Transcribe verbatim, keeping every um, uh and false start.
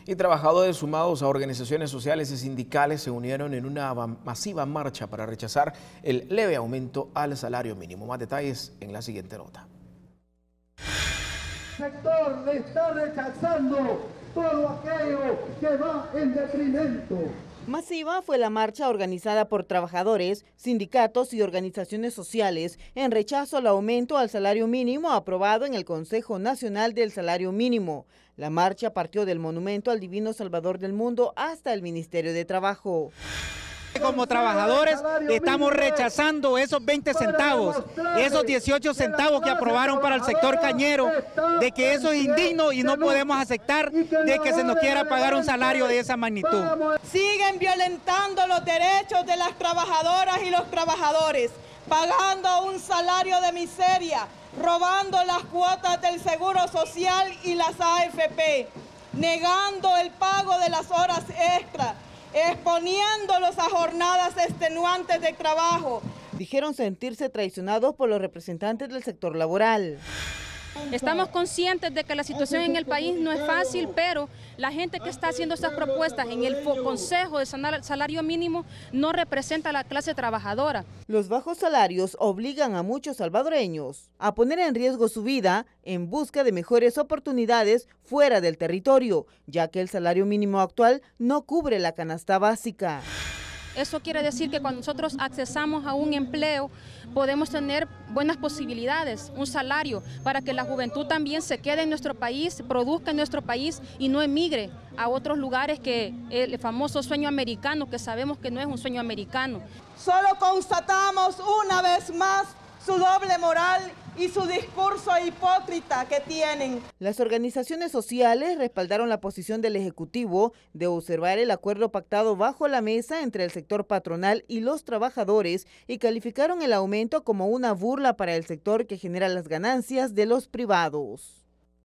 Y trabajadores sumados a organizaciones sociales y sindicales se unieron en una masiva marcha para rechazar el leve aumento al salario mínimo. Más detalles en la siguiente nota. El sector le está rechazando todo aquello que va en detrimento. Masiva fue la marcha organizada por trabajadores, sindicatos y organizaciones sociales en rechazo al aumento al salario mínimo aprobado en el Consejo Nacional del Salario Mínimo. La marcha partió del Monumento al Divino Salvador del Mundo hasta el Ministerio de Trabajo. Como trabajadores estamos rechazando esos veinte centavos, esos dieciocho centavos que aprobaron para el sector cañero, de que eso es indigno y no podemos aceptar de que se nos quiera pagar un salario de esa magnitud. Siguen violentando los derechos de las trabajadoras y los trabajadores, pagando un salario de miseria, robando las cuotas del Seguro Social y las A F P, negando el pago de las horas extras, exponiéndolos a jornadas extenuantes de trabajo. Dijeron sentirse traicionados por los representantes del sector laboral. Estamos conscientes de que la situación en el país no es fácil, pero la gente que está haciendo estas propuestas en el Consejo de Salario Mínimo no representa a la clase trabajadora. Los bajos salarios obligan a muchos salvadoreños a poner en riesgo su vida en busca de mejores oportunidades fuera del territorio, ya que el salario mínimo actual no cubre la canasta básica. Eso quiere decir que cuando nosotros accesamos a un empleo podemos tener buenas posibilidades, un salario, para que la juventud también se quede en nuestro país, produzca en nuestro país y no emigre a otros lugares, que el famoso sueño americano, que sabemos que no es un sueño americano. Solo constatamos una vez más su doble moral y su discurso hipócrita que tienen. Las organizaciones sociales respaldaron la posición del Ejecutivo de observar el acuerdo pactado bajo la mesa entre el sector patronal y los trabajadores y calificaron el aumento como una burla para el sector que genera las ganancias de los privados.